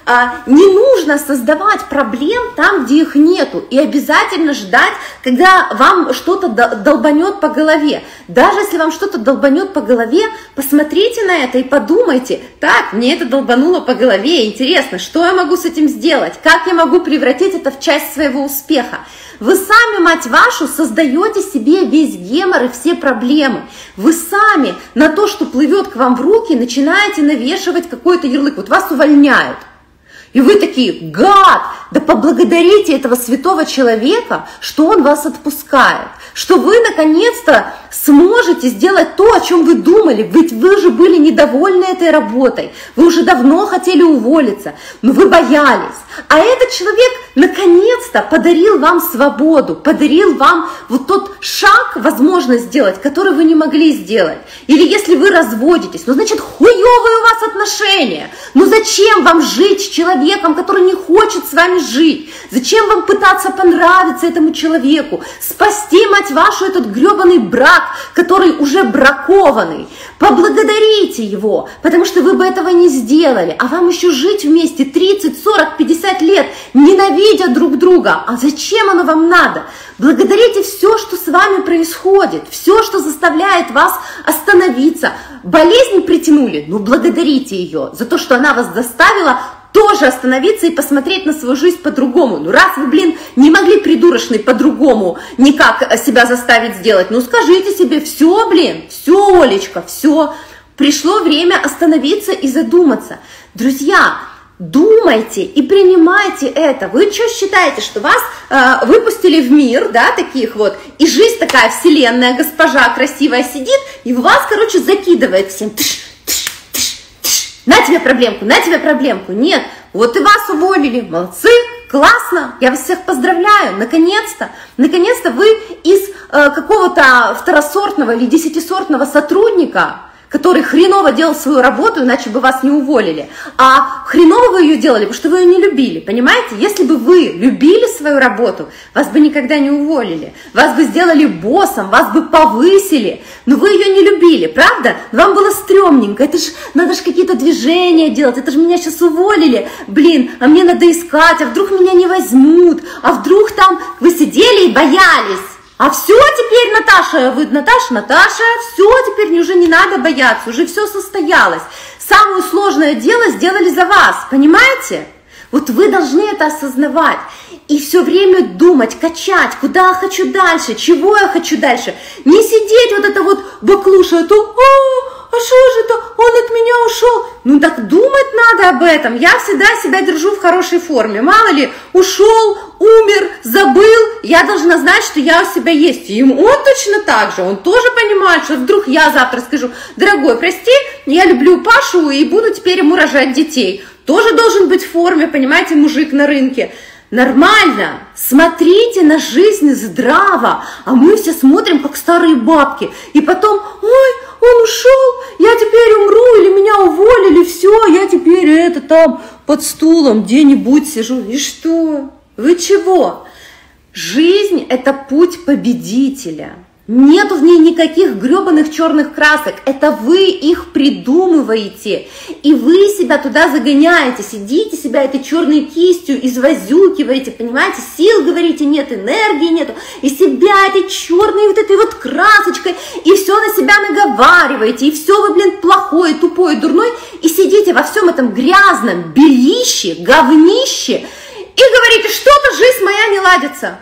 а, не нужно создавать проблем там, где их нету, и обязательно ждать, когда вам что-то долбанет по голове. Даже если вам что-то долбанет по голове, посмотрите на это и подумайте: так, мне это долбануло по голове, интересно, что я могу с этим сделать, как я могу превратить это в часть своего успеха. Вы сами, мать вашу, создаете себе весь гемор и все проблемы. Вы сами на то, что плывет к вам в руки, начинаете навешивать какой-то ярлык. Вот вас увольняют. И вы такие: гад, да поблагодарите этого святого человека, что он вас отпускает, что вы наконец-то сможете сделать то, о чем вы думали, ведь вы же были недовольны этой работой, вы уже давно хотели уволиться, но вы боялись. А этот человек наконец-то подарил вам свободу, подарил вам вот тот шаг, возможность сделать, который вы не могли сделать. Или если вы разводитесь, ну значит хуёвые у вас отношения, ну зачем вам жить с человеком, который не хочет с вами жить? Зачем вам пытаться понравиться этому человеку, спасти, мать вашу, этот гребаный брак, который уже бракованный? Поблагодарите его, потому что вы бы этого не сделали, а вам еще жить вместе тридцать, сорок, пятьдесят лет, ненавидя друг друга. А зачем оно вам надо? Благодарите все, что с вами происходит, все, что заставляет вас остановиться. Болезнь притянули? Ну благодарите ее за то, что она вас заставила тоже остановиться и посмотреть на свою жизнь по-другому. Ну раз вы, блин, не могли придурочной по-другому никак себя заставить сделать, ну скажите себе: все, блин, все, Олечка, все, пришло время остановиться и задуматься. Друзья, думайте и принимайте это. Вы что считаете, что вас э, выпустили в мир, да, таких вот, и жизнь такая вселенная, госпожа красивая сидит, и вас, короче, закидывает всем. Тш, тш, тш, тш. На тебе проблемку, на тебе проблемку. Нет, вот и вас уволили, молодцы, классно, я вас всех поздравляю, наконец-то, наконец-то вы из э, какого-то второсортного или десятисортного сотрудника, который хреново делал свою работу, иначе бы вас не уволили. А хреново вы ее делали, потому что вы ее не любили, понимаете? Если бы вы любили свою работу, вас бы никогда не уволили, вас бы сделали боссом, вас бы повысили, но вы ее не любили, правда? Вам было стрёмненько, это ж надо же какие-то движения делать, это же меня сейчас уволили, блин, а мне надо искать, а вдруг меня не возьмут, а вдруг там вы сидели и боялись. А все теперь, Наташа, вы, Наташа, Наташа, все теперь уже не надо бояться, уже все состоялось. Самое сложное дело сделали за вас, понимаете? Вот вы должны это осознавать и все время думать, качать, куда я хочу дальше, чего я хочу дальше. Не сидеть вот это вот баклуша, а то, а, а что же это, он от меня ушел. Ну так думать надо об этом. Я всегда себя держу в хорошей форме. Мало ли, ушел, умер, забыл, я должна знать, что я у себя есть. И он точно так же, он тоже понимает, что вдруг я завтра скажу: дорогой, прости, я люблю Пашу и буду теперь ему рожать детей. Тоже должен быть в форме, понимаете, мужик на рынке. Нормально, смотрите на жизнь здраво, а мы все смотрим, как старые бабки. И потом: ой, он ушел, я теперь умру, или меня уволили, все, я теперь это там под стулом где-нибудь сижу. И что? Вы чего? Жизнь – это путь победителя. Нету в ней никаких гребаных черных красок. Это вы их придумываете. И вы себя туда загоняете. Сидите себя этой черной кистью, извозюкиваете, понимаете? Сил, говорите, нет, энергии нету. И себя этой черной вот этой вот красочкой. И все на себя наговариваете. И все вы, блин, плохой, тупой, дурной. И сидите во всем этом грязном белище, говнище. И говорите: что-то жизнь моя не ладится.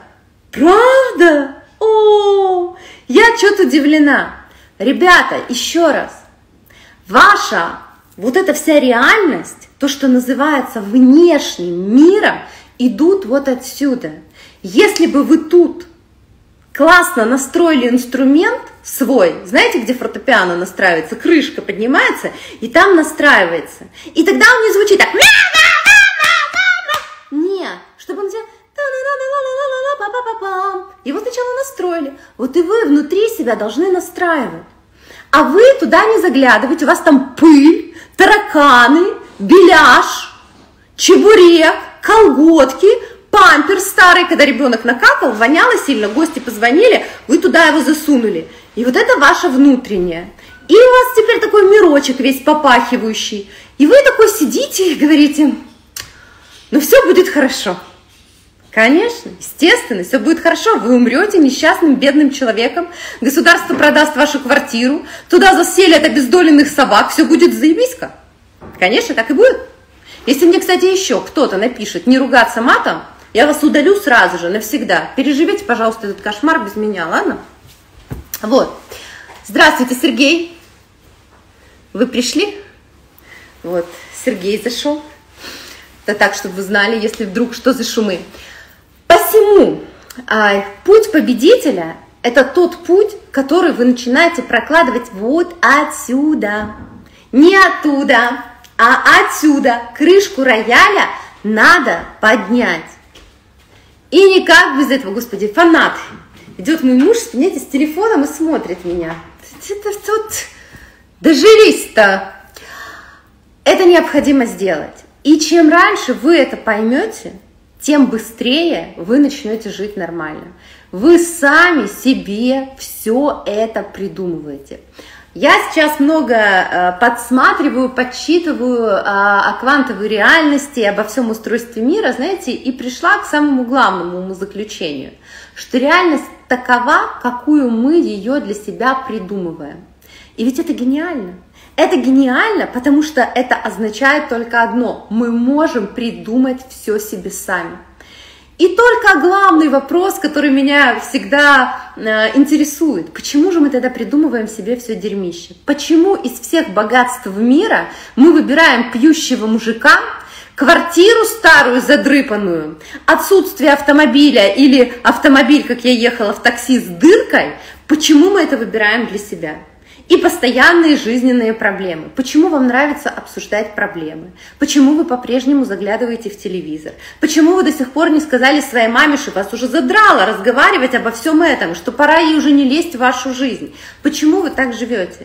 Правда? О, я что-то удивлена. Ребята, еще раз. Ваша вот эта вся реальность, то, что называется внешним миром, идут вот отсюда. Если бы вы тут классно настроили инструмент свой, знаете, где фортепиано настраивается, крышка поднимается, и там настраивается. И тогда он не звучит так. Нет, чтобы он делал... Его сначала настроили. Вот и вы внутри себя должны настраивать. А вы туда не заглядываете, у вас там пыль, тараканы, беляш, чебурек, колготки, памперс старый, когда ребенок накакал, воняло сильно, гости позвонили, вы туда его засунули. И вот это ваше внутреннее. И у вас теперь такой мирочек весь попахивающий. И вы такой сидите и говорите: но все будет хорошо. Конечно, естественно, все будет хорошо. Вы умрете несчастным, бедным человеком, государство продаст вашу квартиру, туда заселят обездоленных собак, все будет заебиська. Конечно, так и будет. Если мне, кстати, еще кто-то напишет не ругаться матом, я вас удалю сразу же, навсегда. Переживите, пожалуйста, этот кошмар без меня, ладно? Вот. Здравствуйте, Сергей. Вы пришли? Вот, Сергей зашел. Это так, чтобы вы знали, если вдруг что за шумы. Посему а, путь победителя – это тот путь, который вы начинаете прокладывать вот отсюда. Не оттуда, а отсюда. Крышку рояля надо поднять. И никак без этого, господи, фанат. Идет мой муж, понимаете, с телефоном и смотрит меня. Это тут дожились-то. Это необходимо сделать. И чем раньше вы это поймете, тем быстрее вы начнете жить нормально. Вы сами себе все это придумываете. Я сейчас много э, подсматриваю, подсчитываю э, о квантовой реальности, обо всем устройстве мира, знаете, и пришла к самому главному умозаключению, что реальность такова, какую мы ее для себя придумываем. И ведь это гениально. Это гениально, потому что это означает только одно. Мы можем придумать все себе сами. И только главный вопрос, который меня всегда э, интересует. Почему же мы тогда придумываем себе все дерьмище? Почему из всех богатств мира мы выбираем пьющего мужика, квартиру старую задрыпанную, отсутствие автомобиля или автомобиль, как я ехала в такси с дыркой? Почему мы это выбираем для себя? И постоянные жизненные проблемы. Почему вам нравится обсуждать проблемы? Почему вы по-прежнему заглядываете в телевизор? Почему вы до сих пор не сказали своей маме, что вас уже задрало разговаривать обо всем этом, что пора ей уже не лезть в вашу жизнь? Почему вы так живете?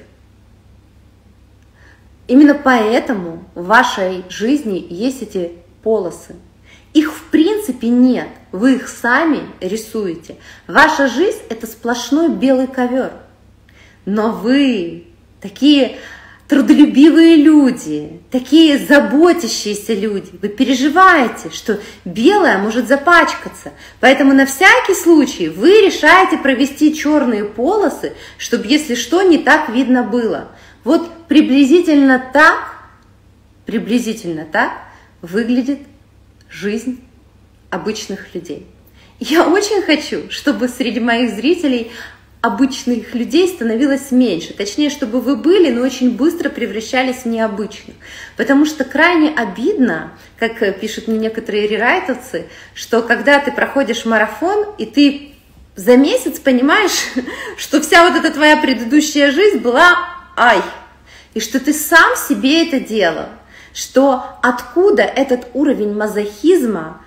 Именно поэтому в вашей жизни есть эти полосы. Их в принципе нет, вы их сами рисуете. Ваша жизнь – это сплошной белый ковер. Но вы такие трудолюбивые люди, такие заботящиеся люди, вы переживаете, что белое может запачкаться. Поэтому на всякий случай вы решаете провести черные полосы, чтобы, если что, не так видно было. Вот приблизительно так, приблизительно так выглядит жизнь обычных людей. Я очень хочу, чтобы среди моих зрителей обычных людей становилось меньше. Точнее, чтобы вы были, но очень быстро превращались в необычных. Потому что крайне обидно, как пишут мне некоторые рерайтовцы, что когда ты проходишь марафон, и ты за месяц понимаешь, что вся вот эта твоя предыдущая жизнь была ай. И что ты сам себе это делал. Что откуда этот уровень мазохизма.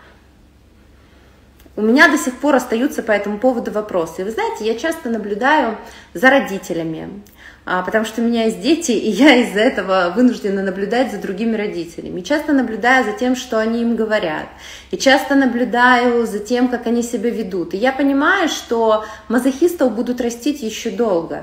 У меня до сих пор остаются по этому поводу вопросы. И вы знаете, я часто наблюдаю за родителями, потому что у меня есть дети, и я из-за этого вынуждена наблюдать за другими родителями. И часто наблюдаю за тем, что они им говорят. И часто наблюдаю за тем, как они себя ведут. И я понимаю, что мазохистов будут растить еще долго.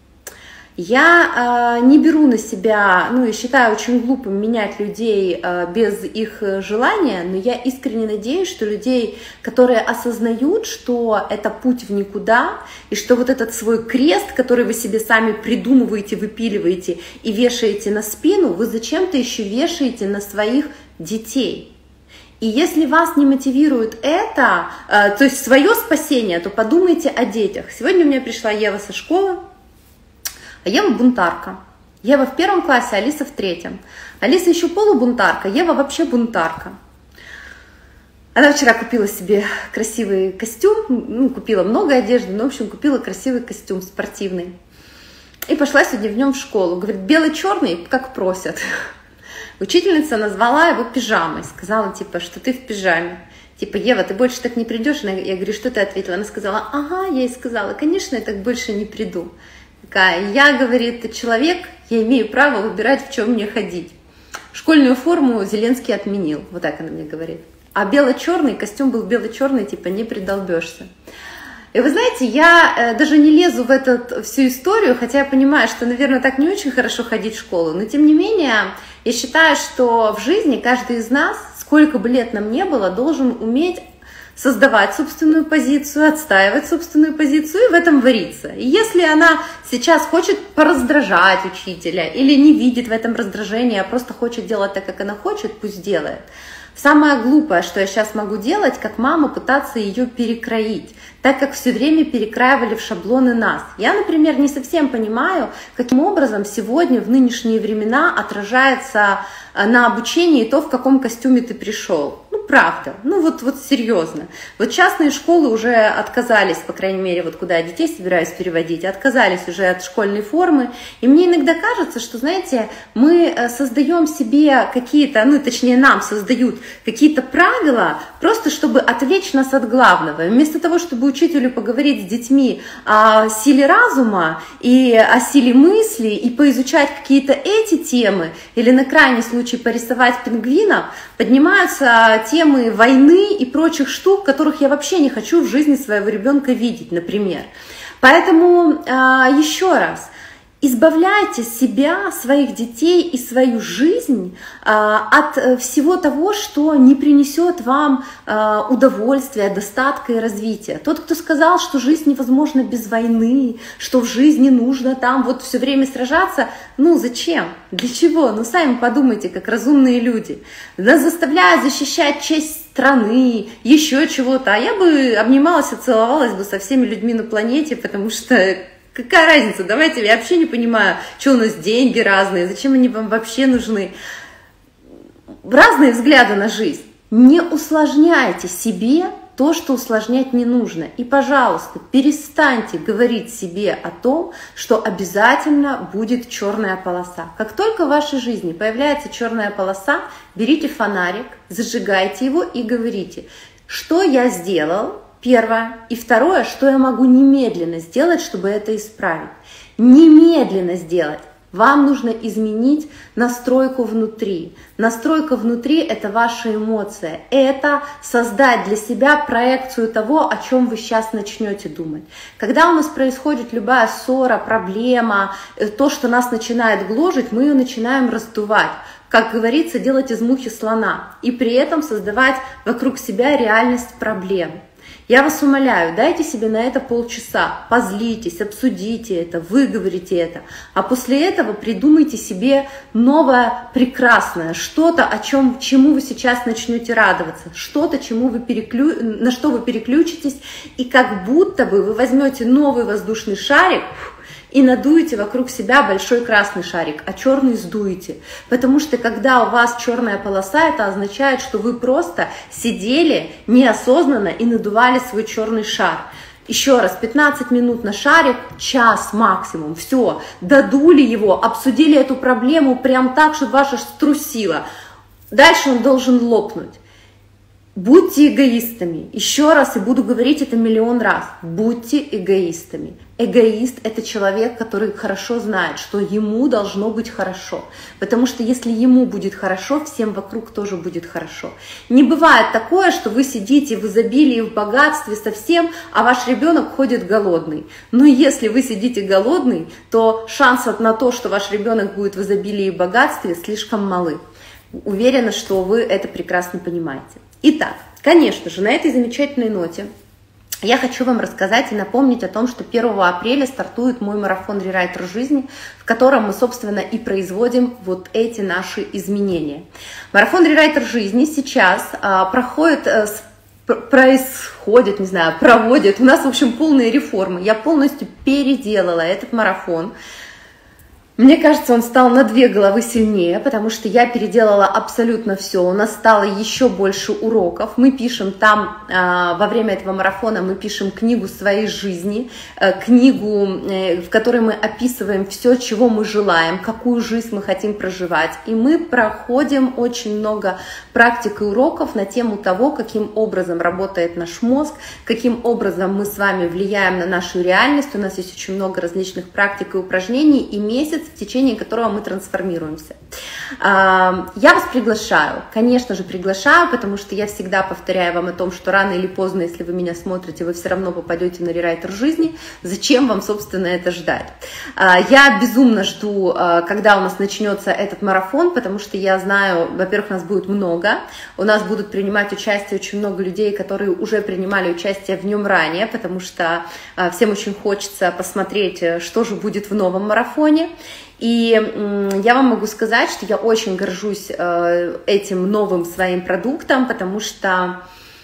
Я э, не беру на себя, ну и считаю очень глупым менять людей э, без их желания, но я искренне надеюсь, что людей, которые осознают, что это путь в никуда, и что вот этот свой крест, который вы себе сами придумываете, выпиливаете и вешаете на спину, вы зачем-то еще вешаете на своих детей. И если вас не мотивирует это, э, то есть свое спасение, то подумайте о детях. Сегодня у меня пришла Ева со школы. А Ева бунтарка. Ева в первом классе, Алиса в третьем. Алиса еще полубунтарка, Ева вообще бунтарка. Она вчера купила себе красивый костюм, ну, купила много одежды, но, в общем, купила красивый костюм спортивный. И пошла сегодня в нем в школу. Говорит, белый-черный, как просят. Учительница назвала его пижамой, сказала, типа, что ты в пижаме. Типа, Ева, ты больше так не придешь? Я говорю, что ты ответила? Она сказала, ага, я ей сказала, конечно, я так больше не приду. Такая, я, говорит, человек, я имею право выбирать, в чем мне ходить. Школьную форму Зеленский отменил, вот так она мне говорит. А бело-черный, костюм был бело-черный, типа не придолбешься. И вы знаете, я даже не лезу в эту всю историю, хотя я понимаю, что, наверное, так не очень хорошо ходить в школу, но тем не менее, я считаю, что в жизни каждый из нас, сколько бы лет нам не было, должен уметь создавать собственную позицию, отстаивать собственную позицию и в этом вариться. И если она сейчас хочет пораздражать учителя или не видит в этом раздражения, а просто хочет делать так, как она хочет, пусть делает. Самое глупое, что я сейчас могу делать, как мама, пытаться ее перекроить, так как все время перекраивали в шаблоны нас. Я, например, не совсем понимаю, каким образом сегодня в нынешние времена отражается на обучении то, в каком костюме ты пришел. Ну, правда, ну вот, вот серьезно. Вот частные школы уже отказались, по крайней мере, вот куда я детей собираюсь переводить, отказались уже от школьной формы. И мне иногда кажется, что, знаете, мы создаем себе какие-то, ну, точнее, нам создают какие-то правила, просто чтобы отвлечь нас от главного. Вместо того, чтобы учителю поговорить с детьми о силе разума и о силе мысли, и поизучать какие-то эти темы, или на крайний случай порисовать пингвинов, поднимаются темы войны и прочих штук, которых я вообще не хочу в жизни своего ребенка видеть, например. Поэтому еще раз, избавляйте себя, своих детей и свою жизнь от всего того, что не принесет вам удовольствия, достатка и развития. Тот, кто сказал, что жизнь невозможна без войны, что в жизни нужно там вот все время сражаться, ну зачем? Для чего? Ну сами подумайте, как разумные люди. Нас заставляют защищать честь страны, еще чего-то. А я бы обнималась и целовалась бы со всеми людьми на планете, потому что какая разница? Давайте, я вообще не понимаю, что у нас деньги разные, зачем они вам вообще нужны. Разные взгляды на жизнь. Не усложняйте себе то, что усложнять не нужно. И, пожалуйста, перестаньте говорить себе о том, что обязательно будет черная полоса. Как только в вашей жизни появляется черная полоса, берите фонарик, зажигайте его и говорите, что я сделал. Первое. И второе, что я могу немедленно сделать, чтобы это исправить. Немедленно сделать. Вам нужно изменить настройку внутри. Настройка внутри – это ваша эмоция. Это создать для себя проекцию того, о чем вы сейчас начнете думать. Когда у нас происходит любая ссора, проблема, то, что нас начинает гложить, мы ее начинаем раздувать. Как говорится, делать из мухи слона. И при этом создавать вокруг себя реальность проблем. Я вас умоляю, дайте себе на это полчаса, позлитесь, обсудите это, выговорите это, а после этого придумайте себе новое прекрасное, что-то, о чем, чему вы сейчас начнете радоваться, что-то, чему вы переклю... на что вы переключитесь, и как будто бы вы возьмете новый воздушный шарик и надуете вокруг себя большой красный шарик, а черный сдуете. Потому что когда у вас черная полоса, это означает, что вы просто сидели неосознанно и надували свой черный шар. Еще раз, пятнадцать минут на шарик, час максимум, все, додули его, обсудили эту проблему прям так, чтобы ваша струсила. Дальше он должен лопнуть. Будьте эгоистами. Еще раз, и буду говорить это миллион раз. Будьте эгоистами. Эгоист – это человек, который хорошо знает, что ему должно быть хорошо. Потому что если ему будет хорошо, всем вокруг тоже будет хорошо. Не бывает такое, что вы сидите в изобилии, в богатстве совсем, а ваш ребенок ходит голодный. Но если вы сидите голодный, то шансов на то, что ваш ребенок будет в изобилии и богатстве, слишком малы. Уверена, что вы это прекрасно понимаете. Итак, конечно же, на этой замечательной ноте я хочу вам рассказать и напомнить о том, что первого апреля стартует мой марафон «Рерайтер жизни», в котором мы, собственно, и производим вот эти наши изменения. Марафон «Рерайтер жизни» сейчас а, проходит, а, с, происходит, не знаю, проводит. У нас, в общем, полные реформы. Я полностью переделала этот марафон. Мне кажется, он стал на две головы сильнее, потому что я переделала абсолютно все. У нас стало еще больше уроков. Мы пишем там, во время этого марафона, мы пишем книгу своей жизни, книгу, в которой мы описываем все, чего мы желаем, какую жизнь мы хотим проживать. И мы проходим очень много практик и уроков на тему того, каким образом работает наш мозг, каким образом мы с вами влияем на нашу реальность. У нас есть очень много различных практик и упражнений, и месяц в течение которого мы трансформируемся. Я вас приглашаю, конечно же приглашаю, потому что я всегда повторяю вам о том, что рано или поздно, если вы меня смотрите, вы все равно попадете на рерайтер жизни. Зачем вам, собственно, это ждать? Я безумно жду, когда у нас начнется этот марафон, потому что я знаю, во-первых, нас будет много, у нас будут принимать участие очень много людей, которые уже принимали участие в нем ранее, потому что всем очень хочется посмотреть, что же будет в новом марафоне. И я вам могу сказать, что я очень горжусь этим новым своим продуктом, потому что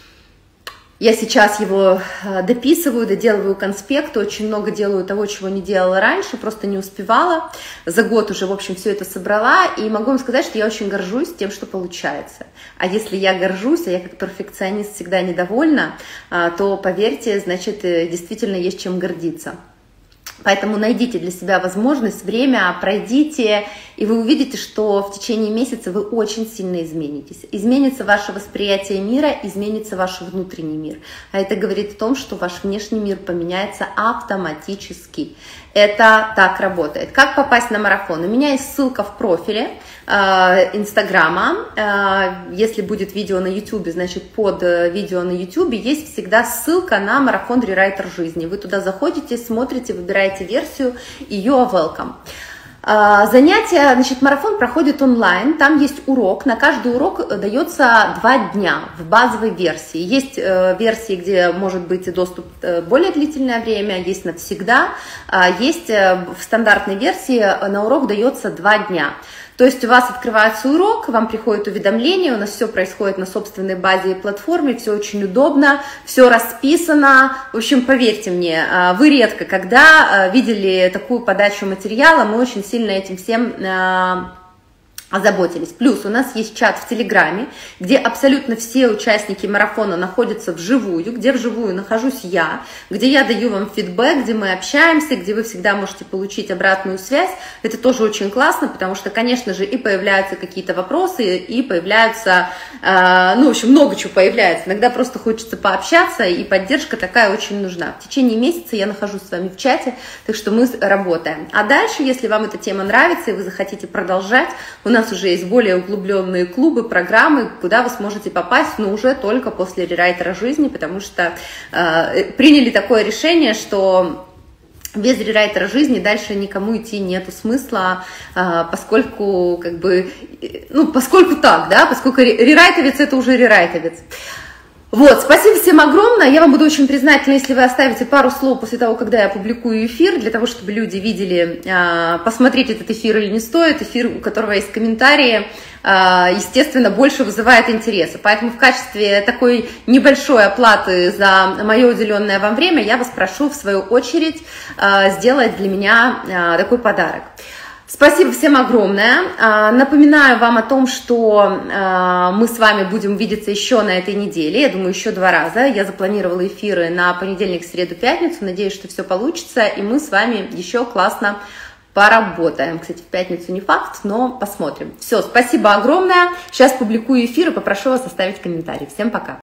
я сейчас его дописываю, доделываю конспект, очень много делаю того, чего не делала раньше, просто не успевала. За год уже, в общем, все это собрала, и могу вам сказать, что я очень горжусь тем, что получается. А если я горжусь, а я как перфекционист всегда недовольна, то, поверьте, значит, действительно есть чем гордиться. Поэтому найдите для себя возможность, время, пройдите, и вы увидите, что в течение месяца вы очень сильно изменитесь. Изменится ваше восприятие мира, изменится ваш внутренний мир. А это говорит о том, что ваш внешний мир поменяется автоматически. Это так работает. Как попасть на марафон? У меня есть ссылка в профиле Инстаграма. Если будет видео на Ютубе, значит под видео на Ютубе есть всегда ссылка на марафон рерайтер жизни. Вы туда заходите, смотрите, выбираете версию, ее welcome. Занятия, значит, марафон проходит онлайн, там есть урок, на каждый урок дается два дня в базовой версии. Есть версии, где может быть доступ более длительное время, есть навсегда, есть в стандартной версии на урок дается два дня. То есть у вас открывается урок, вам приходит уведомление, у нас все происходит на собственной базе и платформе, все очень удобно, все расписано. В общем, поверьте мне, вы редко когда видели такую подачу материала, мы очень сильно этим всем озаботились. Плюс у нас есть чат в Телеграме, где абсолютно все участники марафона находятся вживую, где вживую нахожусь я, где я даю вам фидбэк, где мы общаемся, где вы всегда можете получить обратную связь. Это тоже очень классно, потому что, конечно же, и появляются какие-то вопросы, и появляются, э, ну, в общем, много чего появляется. Иногда просто хочется пообщаться, и поддержка такая очень нужна. В течение месяца я нахожусь с вами в чате, так что мы работаем. А дальше, если вам эта тема нравится, и вы захотите продолжать, у нас У нас уже есть более углубленные клубы, программы, куда вы сможете попасть, но уже только после рерайтера жизни, потому что э, приняли такое решение, что без рерайтера жизни дальше никому идти нету смысла, э, поскольку как бы, ну, поскольку так, да, поскольку рерайтовец это уже рерайтовец. Вот, спасибо всем огромное, я вам буду очень признательна, если вы оставите пару слов после того, когда я публикую эфир, для того, чтобы люди видели, посмотреть этот эфир или не стоит, эфир, у которого есть комментарии, естественно, больше вызывает интереса, поэтому в качестве такой небольшой оплаты за мое уделенное вам время я вас прошу, в свою очередь, сделать для меня такой подарок. Спасибо всем огромное. Напоминаю вам о том, что мы с вами будем видеться еще на этой неделе, я думаю, еще два раза. Я запланировала эфиры на понедельник, среду, пятницу. Надеюсь, что все получится, и мы с вами еще классно поработаем. Кстати, в пятницу не факт, но посмотрим. Все, спасибо огромное. Сейчас публикую эфир и попрошу вас оставить комментарий. Всем пока.